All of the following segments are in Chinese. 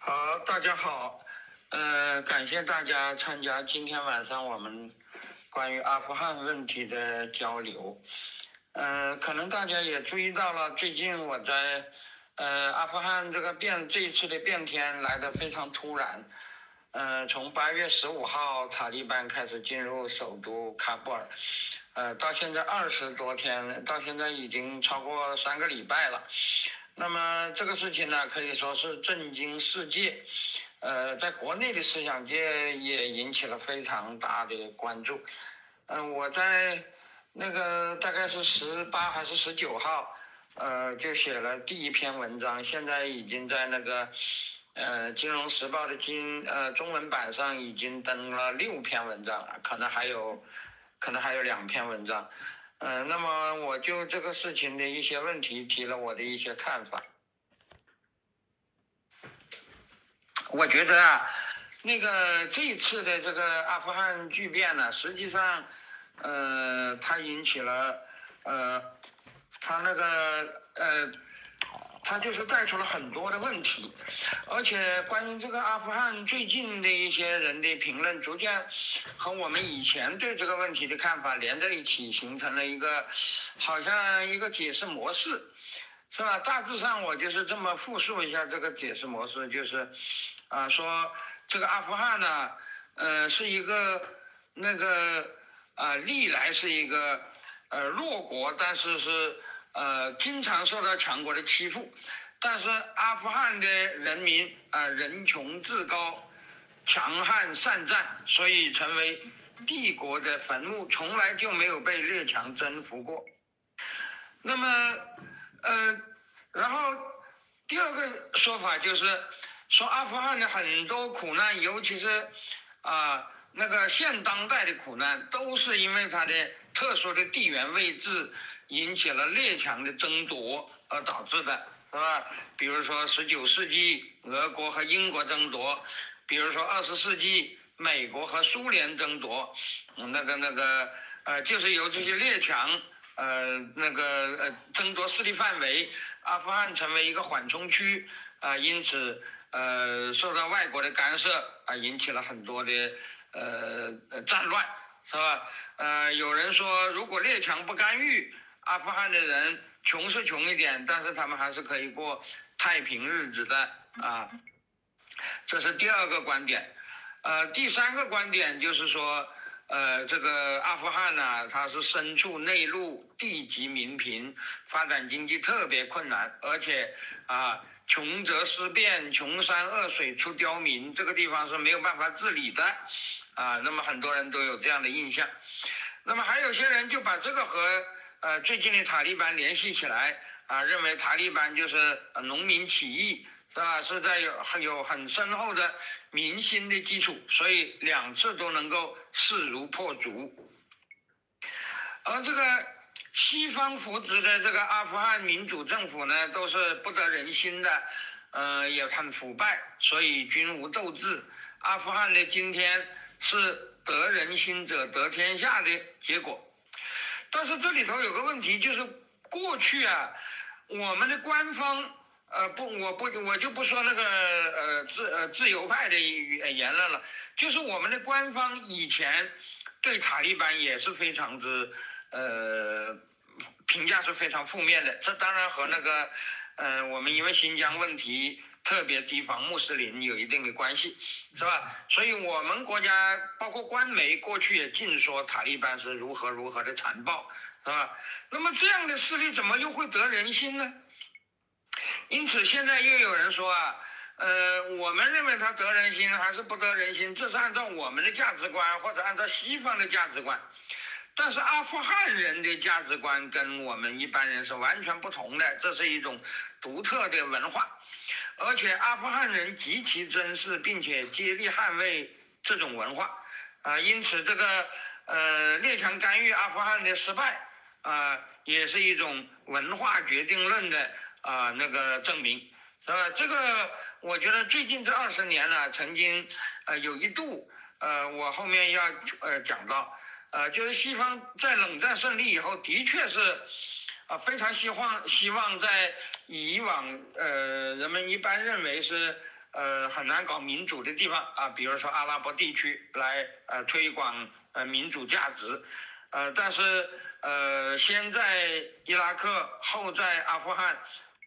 好，大家好，感谢大家参加今天晚上我们关于阿富汗问题的交流。可能大家也注意到了，最近我在阿富汗这一次的变天来得非常突然。从8月15号塔利班开始进入首都喀布尔，到现在20多天，到现在已经超过3个礼拜了。那么这个事情呢，可以说是震惊世界，在国内的思想界也引起了非常大的关注。我在那个大概是18还是19号，就写了第一篇文章，现在已经在那个金融时报的中文版上已经登了6篇文章，可能还有2篇文章。那么我就这个事情的一些问题提了我的一些看法。我觉得啊，这一次的这个阿富汗巨变呢，实际上，它引起了，它就是带出了很多的问题，而且关于这个阿富汗最近的一些人的评论，逐渐和我们以前对这个问题的看法连在一起，形成了好像一个解释模式，是吧？大致上我就是这么复述一下这个解释模式，就是说这个阿富汗呢，是一个历来是一个弱国，但是经常受到强国的欺负，但是阿富汗的人民人穷志高，强悍善战，所以成为帝国的坟墓，从来就没有被列强征服过。那么然后第二个说法就是说阿富汗的很多苦难，尤其是现当代的苦难，都是因为它的特殊的地缘位置引起了列强的争夺而导致的，是吧？比如说19世纪俄国和英国争夺，比如说20世纪美国和苏联争夺，就是由这些列强争夺势力范围，阿富汗成为一个缓冲区因此受到外国的干涉引起了很多的战乱，是吧？有人说，如果列强不干预，阿富汗的人穷是穷一点，但是他们还是可以过太平日子的啊。这是第二个观点。第三个观点就是说，这个阿富汗呢，它是身处内陆，地级民贫，发展经济特别困难，而且穷则思变，穷山恶水出刁民，这个地方是没有办法治理的那么很多人都有这样的印象。那么还有些人就把这个和最近的塔利班联系起来认为塔利班就是农民起义，是吧？是在有很深厚的民心的基础，所以2次都能够势如破竹。而这个西方扶植的这个阿富汗民主政府呢，都是不得人心的，也很腐败，所以均无斗志。阿富汗的今天是得人心者得天下的结果。但是这里头有个问题，就是过去我们的官方我就不说那个自由派的言论了，就是我们的官方以前对塔利班也是非常之评价是非常负面的。这当然和我们因为新疆问题特别提防穆斯林有一定的关系，是吧？所以我们国家包括官媒过去也尽说塔利班是如何的残暴，是吧？那么这样的势力怎么又会得人心呢？因此现在又有人说我们认为他得人心还是不得人心，这是按照我们的价值观或者按照西方的价值观。但是阿富汗人的价值观跟我们一般人是完全不同的，这是一种独特的文化，而且阿富汗人极其珍视并且竭力捍卫这种文化因此这个列强干预阿富汗的失败也是一种文化决定论的证明，是吧？这个我觉得最近这20年呢，曾经有一度我后面要讲到就是西方在冷战胜利以后，的确是非常希望在以往人们一般认为是很难搞民主的地方啊，比如说阿拉伯地区来推广民主价值，但是先在伊拉克，后在阿富汗，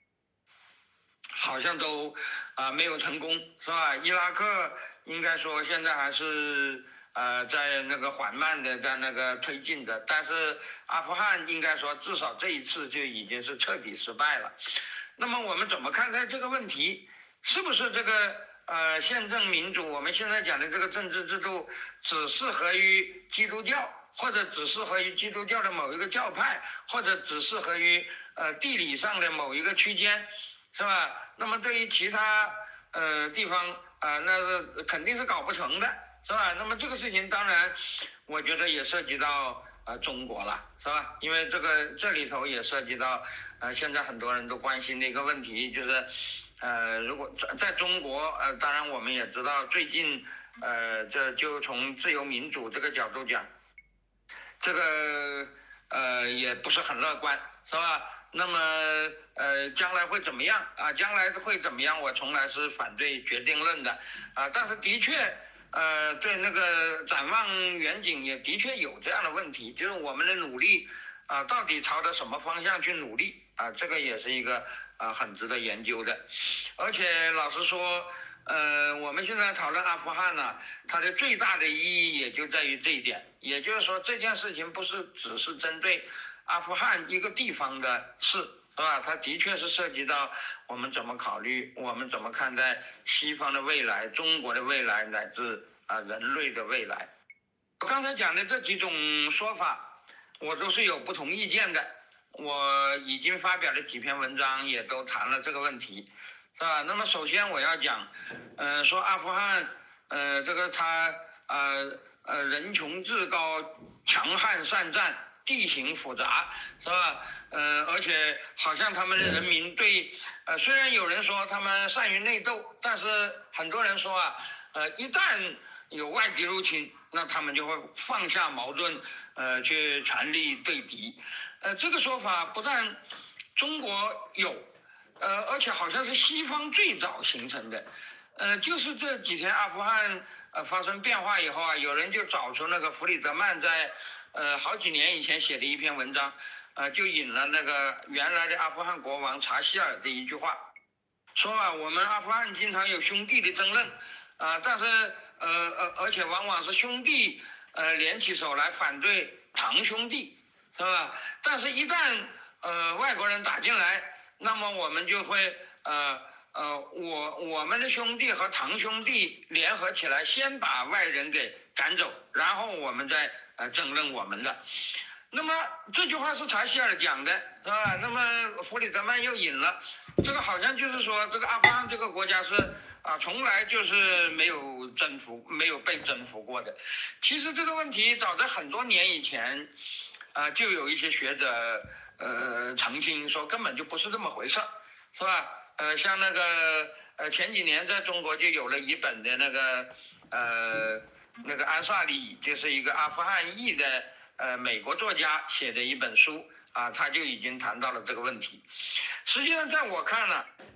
好像都没有成功，是吧？伊拉克应该说现在还是在那个缓慢的在那个推进着，但是阿富汗应该说至少这一次就已经是彻底失败了。那么我们怎么看待这个问题？是不是这个宪政民主，我们现在讲的这个政治制度只适合于基督教，或者只适合于基督教的某一个教派，或者只适合于地理上的某一个区间，是吧？那么对于其他地方那肯定是搞不成的，是吧？那么这个事情当然我觉得也涉及到中国了，是吧？因为这里头也涉及到现在很多人都关心的一个问题，就是如果在中国当然我们也知道最近这就从自由民主这个角度讲，这个也不是很乐观，是吧？那么将来会怎么样啊？将来会怎么样？我从来是反对决定论的啊，但是的确对那个展望远景也的确有这样的问题，就是我们的努力到底朝着什么方向去努力啊？这个也是一个很值得研究的。而且老实说我们现在讨论阿富汗呢，它的最大的意义也就在于这一点，也就是说这件事情不是只是针对阿富汗一个地方的事，是吧？它的确是涉及到我们怎么考虑，我们怎么看待西方的未来、中国的未来，乃至人类的未来。我刚才讲的这几种说法，我都是有不同意见的。我已经发表了几篇文章，也都谈了这个问题，是吧？那么首先我要讲，说阿富汗，这个它人穷志高，强悍善战。地形复杂，是吧？而且好像他们的人民对，虽然有人说他们善于内斗，但是很多人说一旦有外敌入侵，那他们就会放下矛盾，去全力对敌。这个说法不但中国有，而且好像是西方最早形成的。就是这几天阿富汗发生变化以后啊，有人就找出那个弗里德曼在好几年以前写的一篇文章，就引了那个原来的阿富汗国王查希尔的一句话，说我们阿富汗经常有兄弟的争论，但是而且往往是兄弟联起手来反对堂兄弟，是吧？但是一旦外国人打进来，那么我们就会我们的兄弟和堂兄弟联合起来，先把外人给赶走，然后我们再争论我们的。那么这句话是查希尔讲的，是吧？那么弗里德曼又引了，这个好像就是说，这个阿富汗这个国家是从来就是没有被征服过的。其实这个问题早在很多年以前就有一些学者澄清说，根本就不是这么回事，是吧？像那个前几年在中国就有了一本的那个安萨里，就是一个阿富汗裔的美国作家写的一本书他就已经谈到了这个问题。实际上在我看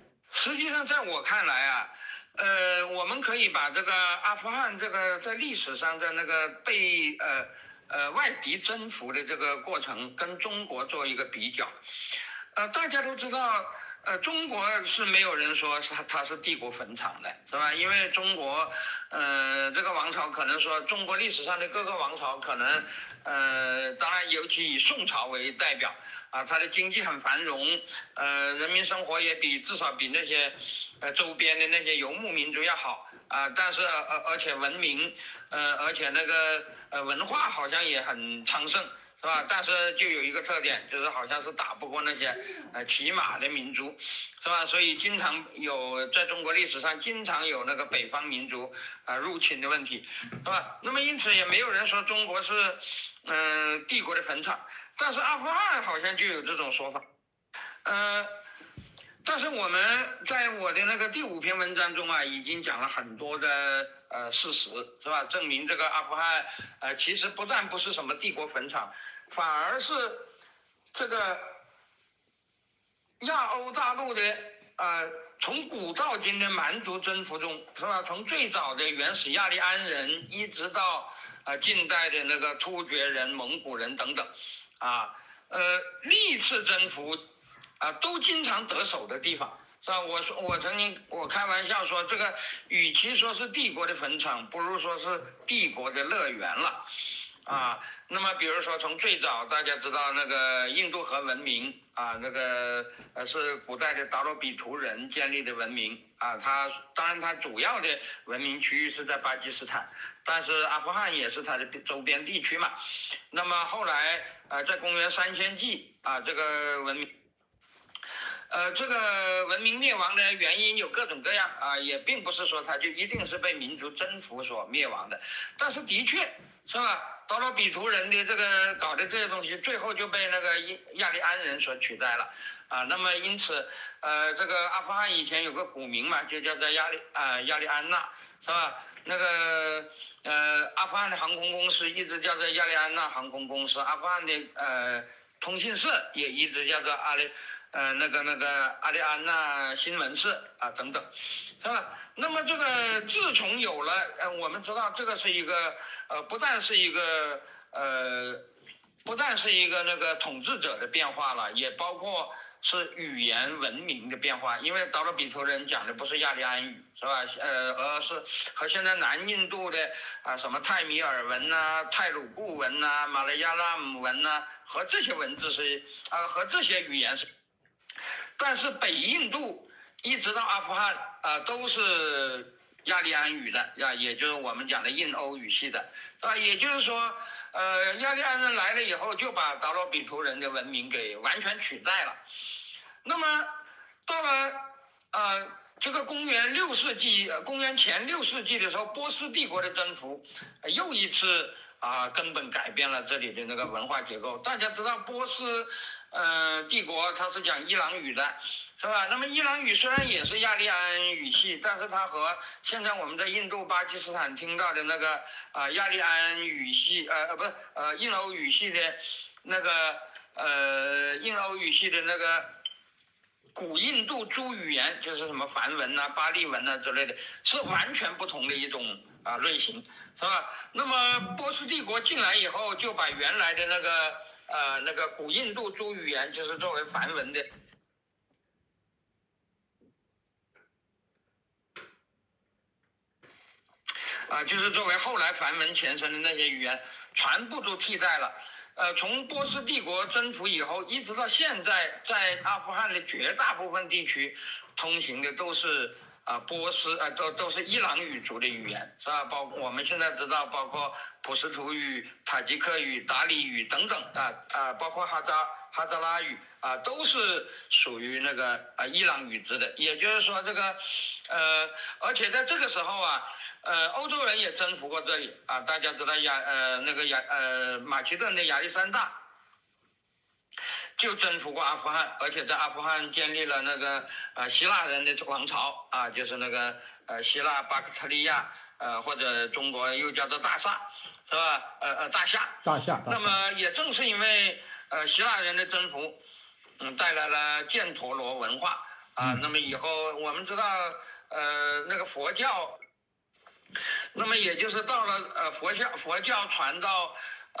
来我们可以把这个阿富汗这个在历史上在那个被外敌征服的这个过程跟中国做一个比较。大家都知道中国是没有人说它是帝国坟场的，是吧？因为中国这个王朝可能说中国历史上的各个王朝可能当然尤其以宋朝为代表它的经济很繁荣，人民生活也至少比那些周边的那些游牧民族要好但是而且文明而且那个文化好像也很昌盛，是吧？但是就有一个特点，就是好像是打不过那些骑马的民族，是吧？所以经常有在中国历史上经常有那个北方民族入侵的问题，是吧？那么因此也没有人说中国是帝国的坟场，但是阿富汗好像就有这种说法，但是我们在我的那个第5篇文章中已经讲了很多的事实，是吧？证明这个阿富汗其实不但不是什么帝国坟场，反而是这个亚欧大陆的从古到今的蛮族征服中，是吧？从最早的原始亚利安人，一直到近代的那个突厥人、蒙古人等等，历次征服都经常得手的地方，是吧？我曾经开玩笑说，这个与其说是帝国的坟场，不如说是帝国的乐园了。那么比如说从最早大家知道那个印度河文明那个是古代的达罗比图人建立的文明当然它主要的文明区域是在巴基斯坦，但是阿富汗也是它的周边地区嘛。那么后来在公元3000纪这个文明灭亡的原因有各种各样也并不是说它就一定是被民族征服所灭亡的，但是的确是吧？达罗比图人的这个搞的这些东西，最后就被那个亚利安人所取代了那么因此这个阿富汗以前有个古名嘛，就叫做亚利安纳，是吧？那个阿富汗的航空公司一直叫做亚利安纳航空公司，阿富汗的通信社也一直叫做阿利安纳新闻社等等，是吧？那么这个自从有了我们知道这个是一个不但是一个那个统治者的变化了，也包括是语言文明的变化，因为达罗比图人讲的不是亚利安语，是吧？而是和现在南印度的什么泰米尔文泰鲁固文马来亚拉姆文和这些文字是和这些语言是，但是北印度一直到阿富汗都是亚利安语的也就是我们讲的印欧语系的，也就是说亚利安人来了以后就把达罗比图人的文明给完全取代了。那么到了这个公元前6世纪的时候，波斯帝国的征服又一次根本改变了这里的那个文化结构。大家知道波斯帝国它是讲伊朗语的，是吧？那么伊朗语虽然也是亚利安语系，但是它和现在我们在印度、巴基斯坦听到的那个亚利安语系印欧语系的那个古印度诸语言，就是什么梵文巴利文之类的，是完全不同的一种类型，是吧？那么波斯帝国进来以后，就把原来的那个古印度诸语言，就是作为梵文的就是作为后来梵文前身的那些语言，全部都替代了。从波斯帝国征服以后，一直到现在，在阿富汗的绝大部分地区，通行的都是波斯都是伊朗语族的语言，是吧？包括我们现在知道，包括普什图语、塔吉克语、达里语等等包括哈扎拉语都是属于那个伊朗语支的。也就是说，这个而且在这个时候欧洲人也征服过这里大家知道马其顿的亚历山大就征服过阿富汗，而且在阿富汗建立了那个希腊人的王朝就是那个希腊巴克特利亚或者中国又叫做大夏，是吧？大夏。那么也正是因为希腊人的征服，带来了犍陀罗文化那么以后我们知道那个佛教。那么也就是到了佛教传到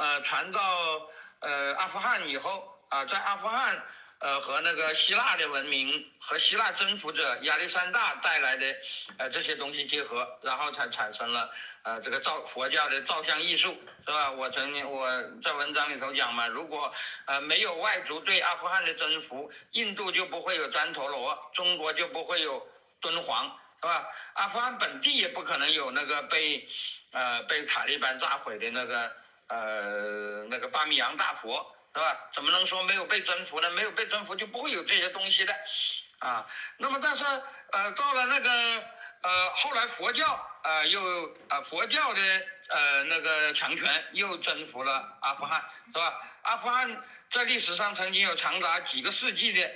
阿富汗以后在阿富汗和那个希腊的文明和希腊征服者亚历山大带来的这些东西结合，然后才产生了这个佛教的造像艺术，是吧？我在文章里头讲嘛，如果没有外族对阿富汗的征服，印度就不会有旃陀罗，中国就不会有敦煌，是吧？阿富汗本地也不可能有那个被塔利班炸毁的那个巴米扬大佛，是吧？怎么能说没有被征服呢？没有被征服就不会有这些东西的那么但是到了那个后来佛教佛教的那个强权又征服了阿富汗，是吧？阿富汗在历史上曾经有长达几个世纪的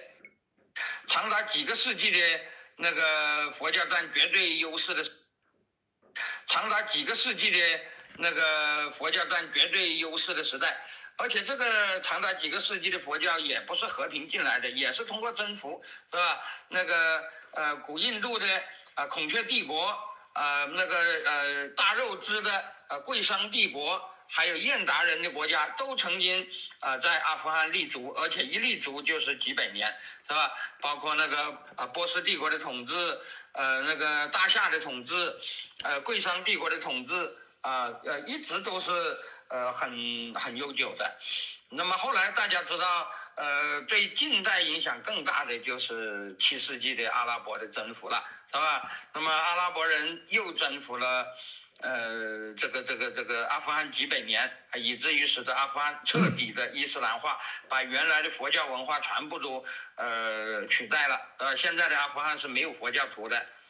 那个佛教占绝对优势的，长达几个世纪的那个佛教占绝对优势的时代而且这个长达几个世纪的佛教也不是和平进来的，也是通过征服，是吧？那个古印度的孔雀帝国，大肉支的贵商帝国，还有燕达人的国家，都曾经在阿富汗立足，而且一立足就是几百年，是吧？包括那个波斯帝国的统治，那个大夏的统治，贵商帝国的统治。一直都是很悠久的。那么后来大家知道，对近代影响更大的就是7世纪的阿拉伯的征服了，是吧？那么阿拉伯人又征服了这个阿富汗几百年，以至于使得阿富汗彻底的伊斯兰化，把原来的佛教文化全部都取代了。现在的阿富汗是没有佛教徒的。